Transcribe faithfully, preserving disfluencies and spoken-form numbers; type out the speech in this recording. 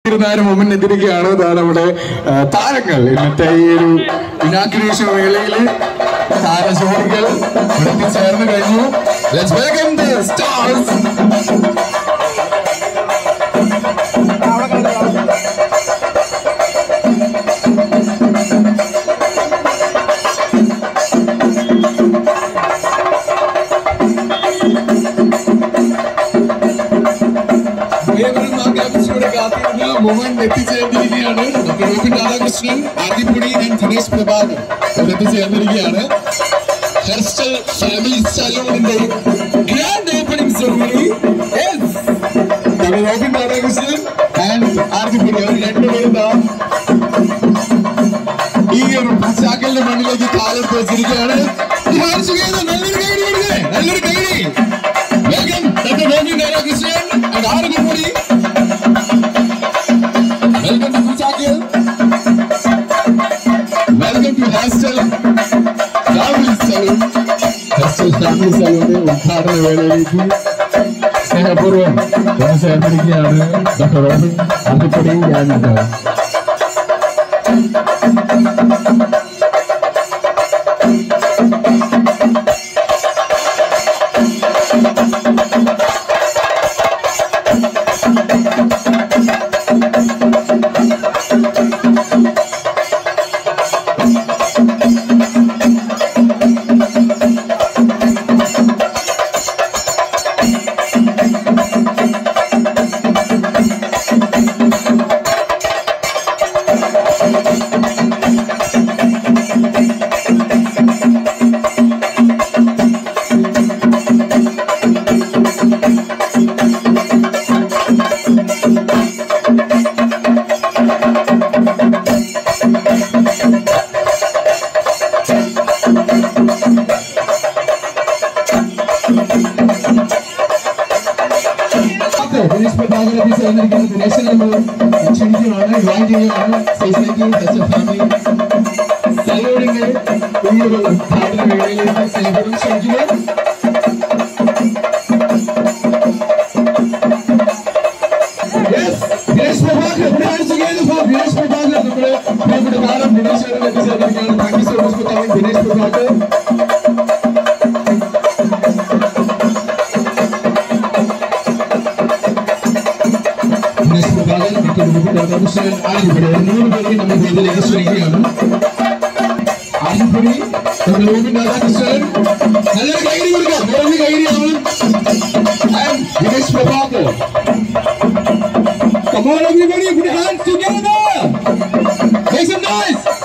ഇരുപത്തിനാല് മൊമെന്റ് എത്തിരിക്കുകയാണ്. അതാണ് നമ്മുടെ താരങ്ങൾ. ഇന്നത്തെ ഈ ഒരു ഇനാഗ്രേഷൻ വേളയില് താരജോഡികൾ ചേർന്ന് കഴിഞ്ഞു. Let's welcome the stars. Moment എത്തിച്ചേർന്നിരിക്കുകയാണ്. ഡോക്ടർ റോബിൻ രാധാകൃഷ്ണൻ, ആദിപുടി ആൻഡ് ദിനേശ് പ്രഭാകർ എത്തിച്ചേർന്നിരിക്കുകയാണ്. ഹെർസ്റ്റൽ ഫാമിലി സലൂണിന്റെ grand opening ceremony. Doctor Robin Radhakrishnan and ആദിപുടി അവർ രണ്ടുപേരും ഈ ഒരു പശ്ചാത്തലിന്റെ മണ്ണിലേക്ക് കാലത്ത് വെച്ചിരിക്കുകയാണ്. നല്ലൊരു കൈഡി നല്ലൊരു കൈഡി welcome doctor Robin Radhakrishnan and ആദിപുടി. Welcome to Kuchakil. Welcome to Hostel Family Saloon. Hostel Family Saloon ഉദ്ഘാടന വേളയിലേക്ക് സ്നേഹപൂർവ്വം ചേർന്നിരിക്കുകയാണ് ഡോക്ടർ റോബിൻ ആദിപുടി ഞാനുണ്ട്. ദിനേശ് പ്രഭാകർ എത്തിച്ചേർന്നിരിക്കുന്ന ദിനേശിനെ നമ്മൾ ക്ഷണിക്കുകയാണ്, ജോയിൻ ചെയ്യുകയാണ് സ്റ്റേജിലേക്ക്. ഹെർസ്റ്റൽ ഫാമിലി സലൂണിന്റെ ഈ ഒരു ഉദ്ഘാടന വേളയിലേക്ക് സ്നേഹപൂർവ്വം ക്ഷണിക്കുക. ദിനേശ് പ്രഭാകർ ദിനേശ് പ്രഭാകർ നമ്മുടെ നമ്മുടെ താരം ദിനേശ് എത്തിച്ചേർന്നിരിക്കുകയാണ്. Thank you so much for coming Dinesh Prabhakar. Radhakrishnan ആദിപുടി മൂന്ന് പേരെ നമ്മൾ വേദിയിലേക്ക് ക്ഷണിക്കുകയാണ്. ആദിപുടി റോബിൻ രാധാകൃഷ്ണൻ നല്ലൊരു കൈഡി കൊടുക്കാം. മൂന്ന് കൈഡിയാണ് Dinesh Prabhakar. Come on everybody, put your hands together. Make some noise.